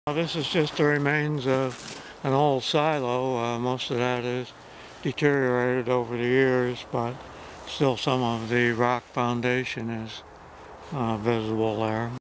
This is just the remains of an old silo. Most of that is deteriorated over the years, but still some of the rock foundation is visible there.